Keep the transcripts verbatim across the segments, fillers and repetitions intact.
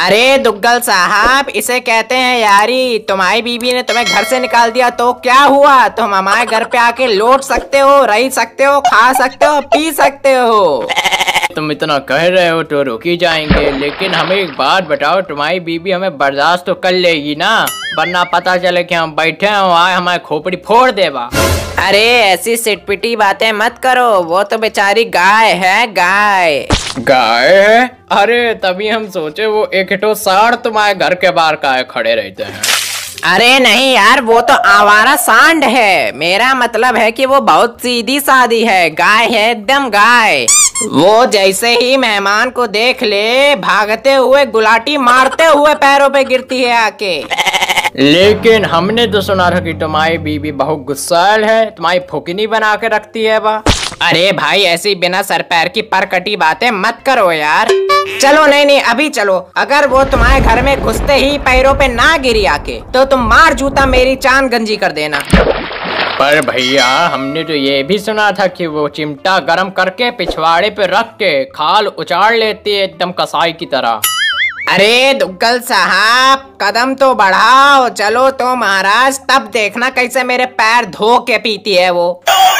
अरे दुग्गल साहब, इसे कहते हैं यारी। तुम्हारी बीवी ने तुम्हें घर से निकाल दिया तो क्या हुआ? तुम हमारे घर पे आके लौट सकते हो, रह सकते हो, खा सकते हो, पी सकते हो। तुम इतना कह रहे हो तो रुक ही जाएंगे, लेकिन हमें एक बात बताओ, तुम्हारी बीवी हमें बर्दाश्त तो कर लेगी ना? वरना पता चले कि हम बैठे हैं वहाँ हमारी खोपड़ी फोड़ देगा। अरे ऐसी सिटपिटी बातें मत करो, वो तो बेचारी गाय है। गाय गाय है? अरे तभी हम सोचे वो एक हिटो साड़ तुम्हारे घर के बाहर काहे खड़े रहते हैं। अरे नहीं यार, वो तो आवारा सांड है। मेरा मतलब है कि वो बहुत सीधी सादी है, गाय है, एकदम गाय। वो जैसे ही मेहमान को देख ले, भागते हुए गुलाटी मारते हुए पैरों पे गिरती है आके। लेकिन हमने तो सुना था कि तुम्हारी बीवी बहुत गुस्सैल है, तुम्हारी फुकनी बना के रखती है बा। अरे भाई, ऐसी बिना सर पैर की परकटी बातें मत करो यार। चलो नहीं नहीं अभी चलो। अगर वो तुम्हारे घर में घुसते ही पैरों पे ना गिरी आके, तो तुम मार जूता मेरी चांद गंजी कर देना। पर भैया, हमने तो ये भी सुना था कि वो चिमटा गरम करके पिछवाड़े पे रख के खाल उचाड़ लेती है एकदम कसाई की तरह। अरे दुग्गल साहब, कदम तो बढ़ाओ। चलो तो महाराज, तब देखना कैसे मेरे पैर धो के पीती है वो।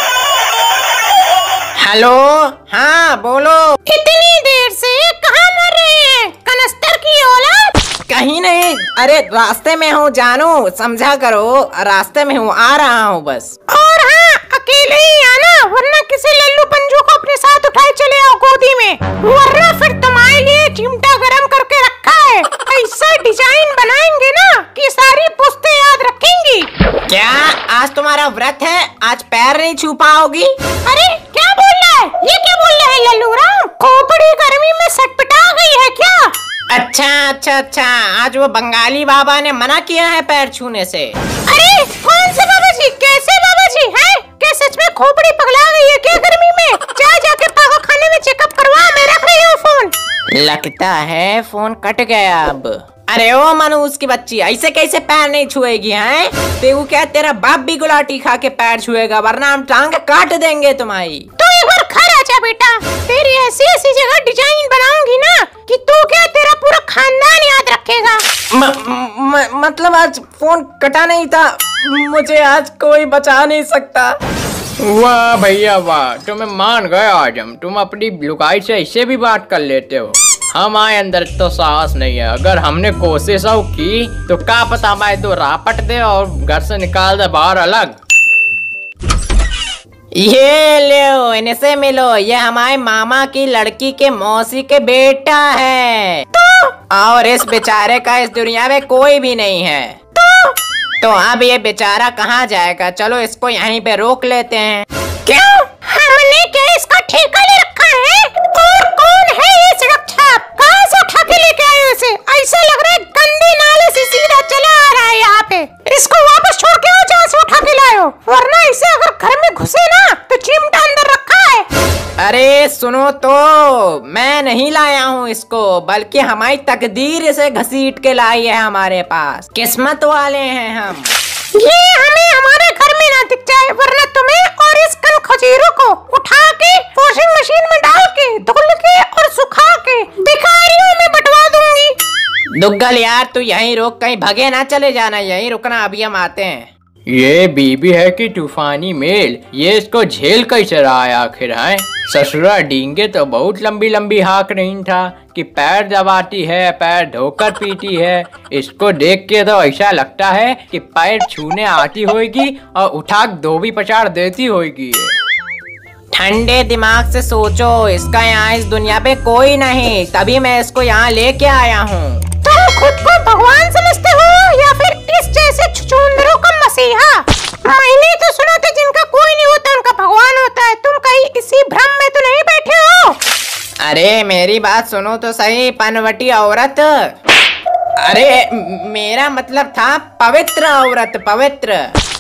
हेलो, हाँ बोलो। इतनी देर से कहाँ मर रहे हैं, कनस्तर की औलाद? कहीं नहीं, अरे रास्ते में हूँ जानू, समझा करो। रास्ते में हूँ, आ रहा हूँ बस। और हाँ, अकेले ही आना, वरना किसी लल्लू पंजू को अपने साथ उठाए चले आओ गोदी में, वरना फिर तुम्हारे लिए चिमटा गरम करके रखा है। ऐसा डिजाइन बनाएंगे ना कि सारी पुश्तें याद रखेंगी। क्या आज तुम्हारा व्रत है? आज पैर नहीं छू पाओगी? अरे क्या बोल रहा है, ये क्या बोल रहा है लल्लू राम? खोपड़ी गर्मी में सटपटा गई है क्या? अच्छा अच्छा अच्छा, आज वो बंगाली बाबा ने मना किया है पैर छूने से। अरे कौन से बाबा जी, कैसे बाबा जी हैं? क्या सच में खोपड़ी पगला गई है क्या गर्मी में? जा जाके पागल खाने में चेकअप करवा, मैं रख रही हूँ फोन। लगता है फोन कट गया अब। अरे ओ मनूस की बच्ची, ऐसे कैसे पैर नहीं छुएगी हैं? तेरू क्या तेरा बाप भी गुलाटी खा के पैर छुएगा, वरना हम टांग काट देंगे तुम्हारी। तू एक बार घर आ जा बेटा, तेरी ऐसी ऐसी जगह डिजाइन बनाऊंगी ना कि तू क्या तेरा पूरा खानदान याद रखेगा। म, म, मतलब आज फोन कटा नहीं था, मुझे आज कोई बचा नहीं सकता। वाह भैया वाह, तुम्हें मान गए आज हम। तुम अपनी लुकाई से ऐसे भी बात कर लेते हो। हमारे अंदर तो साहस नहीं है। अगर हमने कोशिश की तो क्या पता हमारे दो रापट दे और घर से निकाल दे बाहर अलग। ये लो, इनसे मिलो, ये हमारे मामा की लड़की के मौसी के बेटा है। तो? और इस बेचारे का इस दुनिया में कोई भी नहीं है। तो? तो अब ये बेचारा कहाँ जाएगा? चलो इसको यहीं पे रोक लेते हैं। क्यों? हमने क्या इसका ठेका ले रखा है? और कौन है ये सड़क छाप? कहाँ से उठा के लेके आए हो इसे? ऐसा लग रहा है गंदे नाले से सीधा चला आ रहा है यहाँ पे। इसको वापस छोड़ के आओ जहाँ से उठा के लाए हो, वरना इसे अगर घर में घुसे ना तो चिमटा अंदर रखा है। अरे सुनो तो, मैं नहीं लाया हूँ इसको, बल्कि हमारी तकदीर इसे घसीट के लाई है हमारे पास। किस्मत वाले हैं हम। ये हमें हमारे घर में ना दिख जाए, वरना तुम्हें और इस कल खजीरों को उठा के वॉशिंग मशीन में डाल के धुल के और सुखा के भिखारियों में बंटवा दूंगी। दुग्गल यार, तू यहीं रोक, कहीं भगे ना चले जाना, यहीं रुकना, अभी हम आते हैं। ये बीबी है कि तूफानी मेल, ये इसको झेल कैसे रहा है आखिर है? ससुरा डींगे तो बहुत लंबी लंबी हाक नहीं था कि पैर दबाती है, पैर धोकर पीती है। इसको देख के तो ऐसा लगता है कि पैर छूने आती होगी और उठा धोबी पचाड़ देती होगी। ठंडे दिमाग से सोचो, इसका यहाँ इस दुनिया पे कोई नहीं, तभी मैं इसको यहाँ लेके आया हूँ। तुम खुद को भगवान समझते हो या फिर इस जैसे छुछुंदरों का मसीहा? मैंने तो सुना था जिनका कोई नहीं होता उनका भगवान होता है। तुम कहीं इसी भ्रम में तो नहीं बैठे हो? अरे मेरी बात सुनो तो सही, पनवटी औरत। अरे मेरा मतलब था पवित्र औरत, पवित्र।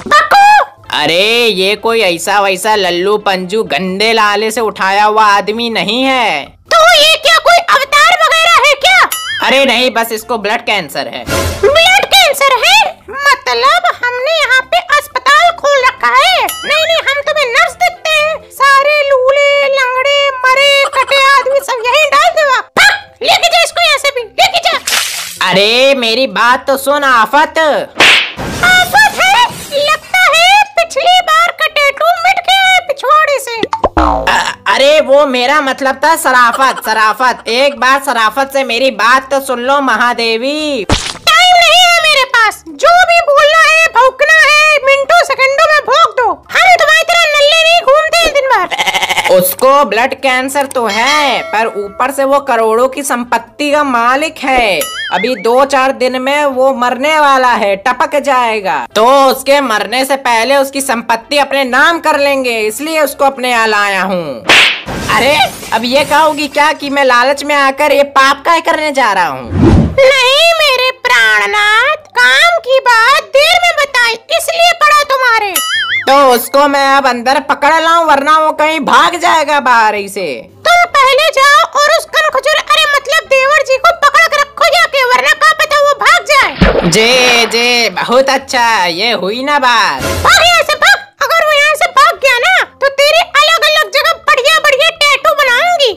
अरे ये कोई ऐसा वैसा लल्लू पंजू गंदे लाले से उठाया हुआ आदमी नहीं है। तो ये क्या कोई अवतार वगैरह है क्या? अरे नहीं, बस इसको ब्लड कैंसर है। ब्लड कैंसर है? मतलब हमने यहाँ पे अस्पताल खोल रखा है? नहीं नहीं, हम तुम्हें नर्स देखते हैं। सारे लूले लंगड़े मरे कटे आदमी सब यहीं डाल दो। लेके जा इसको यहाँ से भी, लेके जा। अरे मेरी बात तो सुन आफत। आफत है? लगता है पिछली बार का टैटू मिट गया है पिछवाड़े से। अ- अरे वो मेरा मतलब था सराफत सराफत। एक बार सराफत से मेरी बात तो सुन लो महादेवी। टाइम नहीं है मेरे पास, जो भी बोलना है भौंकना है मिनटों सेकंडों में भौंक दो। हम तुम्हारी तरह नल्ले नहीं घूमते हैं दिन भर। उसको ब्लड कैंसर तो है, पर ऊपर से वो करोड़ों की संपत्ति का मालिक है। अभी दो चार दिन में वो मरने वाला है, टपक जाएगा। तो उसके मरने से पहले उसकी संपत्ति अपने नाम कर लेंगे, इसलिए उसको अपने यहाँ लाया हूँ। अरे अब ये कहोगी क्या कि मैं लालच में आकर ये पाप काय करने जा रहा हूँ? नहीं मेरे प्राणनाथ, काम की बात देर में बताई, इसलिए पड़ा तुम्हारे। तो उसको मैं अब अंदर पकड़ लाऊं, वरना वो कहीं भाग जाएगा बाहर ही से। तुम पहले जाओ और उस कनखजूर अरे मतलब देवर जी को पकड़ कर रखो जाके, वरना क्या पता वो भाग जाए। जे जे बहुत अच्छा, ये हुई ना बात। भाग यहाँ से भाग। अगर वो यहाँ से भाग गया ना तो तेरे अलग अलग जगह बढ़िया बढ़िया टैटू बनाऊंगी।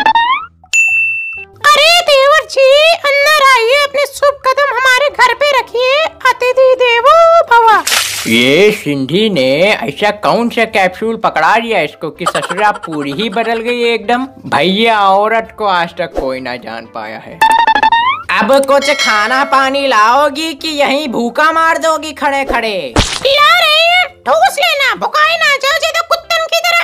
अरे देवर जी अंदर आइए, अपने शुभ कदम हमारे घर पे रखिए। अतिथि देवो भव। ये सिंधी ने ऐसा कौन सा कैप्सूल पकड़ा दिया इसको कि ससुरा पूरी ही बदल गई एकदम। भैया औरत को आज तक कोई ना जान पाया है। अब कुछ खाना पानी लाओगी कि यहीं भूखा मार दोगी खड़े खड़े? ला रहे हैं, ठोस लेना, भुकाए ना जाओ ज्यादा कुत्तन की तरह।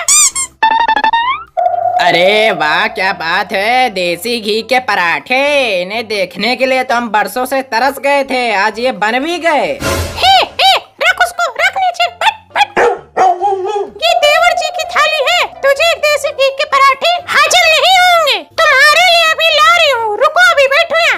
अरे वाह क्या बात है, देसी घी के पराठे। इन्हें देखने के लिए तो हम बरसों से तरस गए थे, आज ये बन भी गए। हे, हे, रख उसको, रख नीचे, बट, बट। ये देवर जी की थाली है, तुझे देसी घी के पराठे हजम नहीं होंगे। तुम्हारे लिए अभी ला रही हूँ, रुको अभी बैठो यहाँ।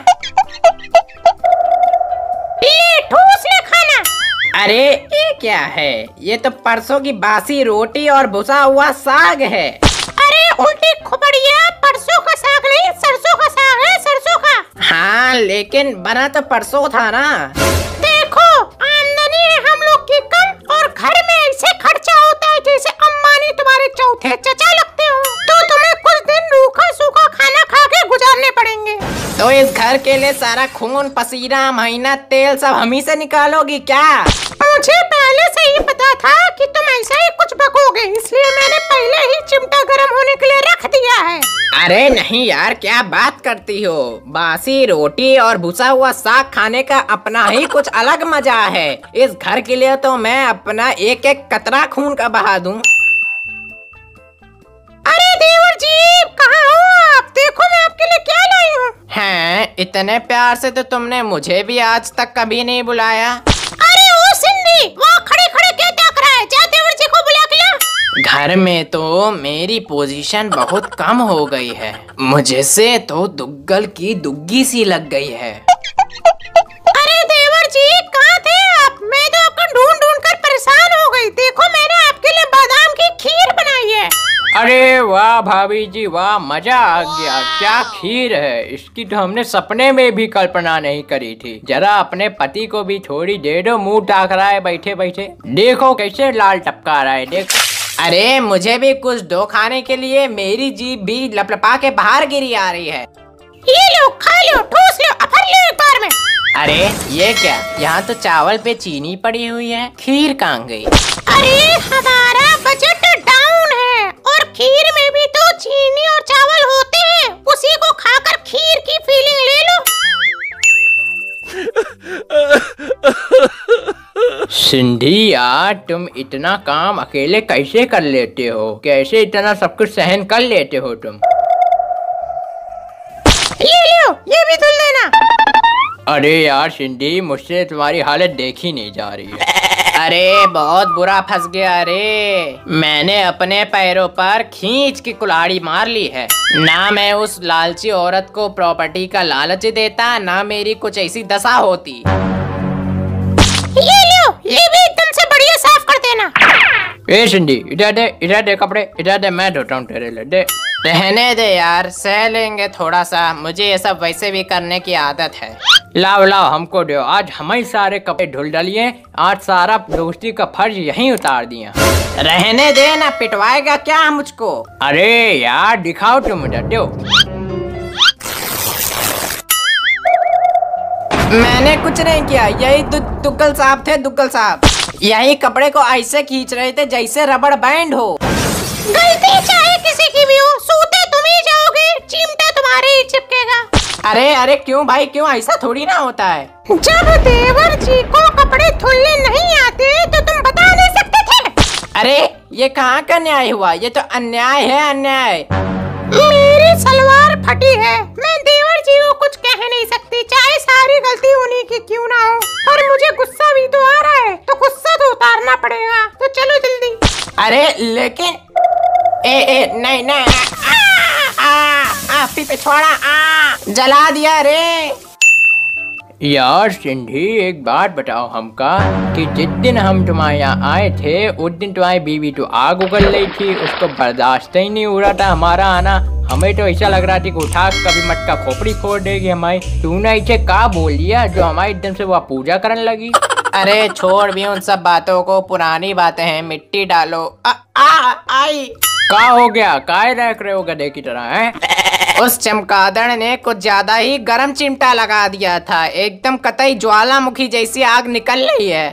ले ठूस ले खाना। अरे ये क्या है? ये तो परसों की बासी रोटी और भुसा हुआ साग है। अरे उल्टी खुपड़िया, परसों का साग नहीं सरसों का साग है, सरसों का। हाँ लेकिन बना तो परसों था ना। देखो आमदनी है हम लोग की कम और घर में ऐसे खर्चा होता है जैसे अम्बानी तुम्हारे चौथे चचा लगते हो। तो तुम्हें कुछ दिन रूखा सूखा खाना खा के गुजारने पड़ेंगे। तो इस घर के लिए सारा खून पसीना महीना तेल सब हम ही से निकालोगी क्या? मुझे पहले से ही पता था कि तुम ऐसा ही कुछ बकोगे, इसलिए मैंने पहले ही चिमटा गर्म होने के लिए रख दिया है। अरे नहीं यार, क्या बात करती हो? बासी रोटी और भुसा हुआ साग खाने का अपना ही कुछ अलग मजा है। इस घर के लिए तो मैं अपना एक एक कतरा खून का बहा दूं। अरे देवर जी कहाँ हो आप? देखो मैं आपके लिए क्या लाई हूँ। हैं, इतने प्यार से तो तुमने मुझे भी आज तक कभी नहीं बुलाया। अरे ओ सिंधी, वहाँ खड़े खड़े क्या देख रहा है? जा देवर जी को बुला के ला। घर में तो मेरी पोजीशन बहुत कम हो गई है, मुझे से तो दुग्गल की दुग्गी सी लग गई है। अरे देवर जी कहाँ थे आप? मैं तो आपको ढूंढ ढूंढ कर परेशान हो गई। देखो मैंने आपके लिए बादाम की खीर बनाई है। अरे वाह भाभी जी वाह, मजा आ गया। क्या खीर है, इसकी तो हमने सपने में भी कल्पना नहीं करी थी। जरा अपने पति को भी थोड़ी दे दो, मुंह ताक रहा है बैठे बैठे। देखो कैसे लाल टपका रहा है, देख। अरे मुझे भी कुछ दो खाने के लिए, मेरी जीभ भी लपलपा के बाहर गिरी आ रही है। ये लो खा लो, ठूस लो, अफर लो एक बार में। अरे ये क्या, यहाँ तो चावल पे चीनी पड़ी हुई है, खीर कहाँ गई? अरे हमारा बजट डाउन है और खीर में भी तो चीनी और चावल होते हैं, उसी को खाकर खीर की फीलिंग ले लो। सिंधी यार, तुम इतना काम अकेले कैसे कर लेते हो? कैसे इतना सब कुछ सहन कर लेते हो तुम? ये लो, ये भी धुल देना। अरे यार सिंधी, मुझसे तुम्हारी हालत देखी नहीं जा रही है। अरे बहुत बुरा फंस गया रे। मैंने अपने पैरों पर खींच की कुल्हाड़ी मार ली है। ना मैं उस लालची औरत को प्रॉपर्टी का लालच देता, ना मेरी कुछ ऐसी दशा होती। ये लो, ये भी एकदम से बढ़िया साफ कर देना। ए सिंधी, इधर दे, इधर दे कपड़े, इधर दे, मैं धोता हूँ तेरे लिए, दे। रहने दे यार, सह लेंगे थोड़ा सा, मुझे ये सब वैसे भी करने की आदत है। लाओ लाओ हमको दो, आज हम ही सारे कपड़े धुल डालिए, आज सारा दोस्ती का फर्ज यहीं उतार दिया। रहने दे ना, पिटवाएगा क्या मुझको? अरे यार दिखाओ तुम, इधर दो। मैंने कुछ नहीं किया, यही दु, दुग्गल साहब थे, दुग्गल साहब। यही कपड़े को ऐसे खींच रहे थे जैसे रबड़ बैंड हो। गलती चाहे किसी की भी हो, सूते तुम ही जाओगे, चिमटा तुम्हारे ही चिपकेगा। अरे अरे क्यों भाई, क्यों? ऐसा थोड़ी ना होता है। जब देवर जी को कपड़े धुलने नहीं आते तो तुम बता नहीं सकते थे? अरे ये कहाँ का न्याय हुआ? ये तो अन्याय है, अन्याय। मेरी सलवार फटी है, मैं देवर जी को कुछ कह नहीं सकती, चाहे सारी गलती उन्हीं की क्यों ना हो। पर मुझे गुस्सा भी तो आ रहा है, तो गुस्सा तो उतारना पड़ेगा। तो चलो जल्दी। अरे लेकिन ए ए नहीं नहीं, आ, आ, आ, पीपे छोड़ा, आ, जला दिया रे। यार सिंधी, एक बात बताओ हमका कि जिस दिन हम तुम्हारे यहाँ आए थे उस दिन तुम्हारी बीवी तो आग उगल रही थी, उसको बर्दाश्त ही नहीं हो रहा था हमारा आना। हमें तो ऐसा लग रहा था कि उठा कभी मटका खोपड़ी फोड़ देगी हमारी। तूने ऐसे का बोल दिया जो हमारी एकदम से वो पूजा करने लगी? अरे छोड़ भी उन सब बातों को, पुरानी बातें हैं, मिट्टी डालो। आ, आ, आई का हो गया? काय रख रहे हो गधे की तरह है? उस चमगादड़ ने कुछ ज्यादा ही गरम चिमटा लगा दिया था, एकदम कतई ज्वालामुखी जैसी आग निकल रही है।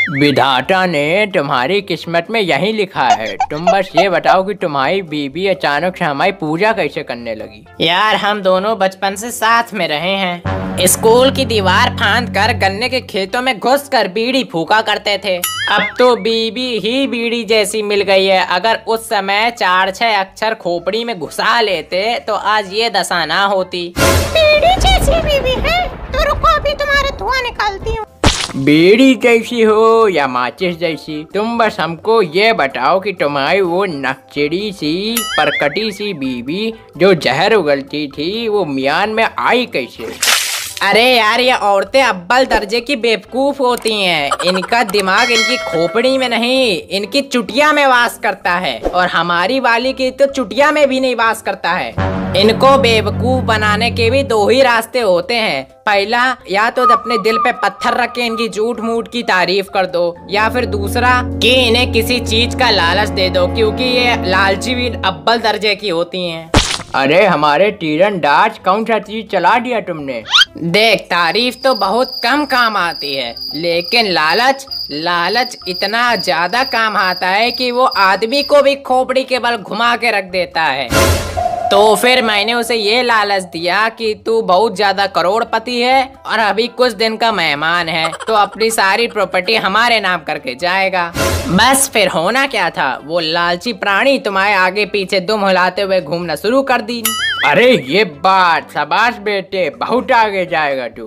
विधाता ने तुम्हारी किस्मत में यही लिखा है। तुम बस ये बताओ कि तुम्हारी बीवी अचानक से हमारी पूजा कैसे करने लगी? यार हम दोनों बचपन से साथ में रहे हैं, स्कूल की दीवार फांद कर गन्ने के खेतों में घुस कर बीड़ी फूका करते थे। अब तो बीवी ही बीड़ी जैसी मिल गई है। अगर उस समय चार छह अक्षर खोपड़ी में घुसा लेते तो आज ये दशा ना होती। बीड़ी जैसी बीवी है तो रुको, अभी तुम्हारा धुआं निकालती हूँ। बीड़ी जैसी हो या माचिस जैसी, तुम बस हमको ये बताओ कि तुम्हारी वो नकचड़ी सी परकटी सी बीवी जो जहर उगलती थी वो मियान में आई कैसे? अरे यार ये औरतें अव्वल दर्जे की बेवकूफ होती हैं। इनका दिमाग इनकी खोपड़ी में नहीं, इनकी चुटिया में वास करता है, और हमारी वाली की तो चुटिया में भी नहीं वास करता है। इनको बेवकूफ बनाने के भी दो ही रास्ते होते हैं। पहला, या तो अपने दिल पे पत्थर रख के इनकी झूठ मूठ की तारीफ कर दो, या फिर दूसरा कि इन्हें किसी चीज का लालच दे दो, क्योंकि ये लालची भी अव्वल दर्जे की होती हैं। अरे हमारे तीरंदाज कौन सा चीज चला दिया तुमने? देख, तारीफ तो बहुत कम काम आती है, लेकिन लालच लालच इतना ज्यादा काम आता है कि वो आदमी को भी खोपड़ी के बल घुमा के रख देता है। तो फिर मैंने उसे ये लालच दिया कि तू बहुत ज्यादा करोड़पति है और अभी कुछ दिन का मेहमान है, तो अपनी सारी प्रॉपर्टी हमारे नाम करके जाएगा। बस फिर होना क्या था, वो लालची प्राणी तुम्हारे आगे पीछे दुम हिलाते हुए घूमना शुरू कर दी। अरे ये बात, शाबाश बेटे, बहुत आगे जाएगा तू।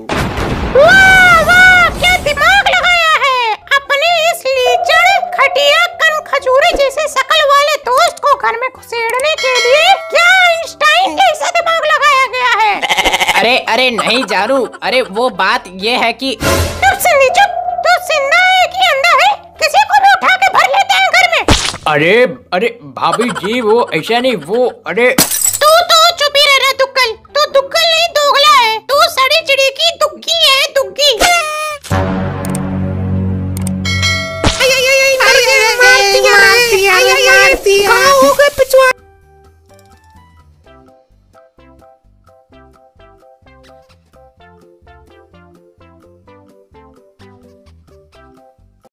वाह वाह, क्या दिमाग लगाया है अपने इस लीचड़ खटिया कन खजूरे जैसे शकल वाले दोस्त को घर में घुसेड़ने के लिए। क्या आइंस्टाइन जैसा दिमाग लगाया गया है? अरे अरे नहीं जारू, अरे वो बात ये है कि चुप सिंधी चुप, तू जिंदा है कि अंधा है? किसी को भी उठा के भर लेते हैं घर में। अरे अरे भाभी जी, वो ऐसा नहीं, वो अरे तू तो चुप ही रह, दुग्गल। तू दुग्गल नहीं, दोगला है। तू सड़ी चिड़ी की दुग्गी है, दुग्गी। मारती मारती मारती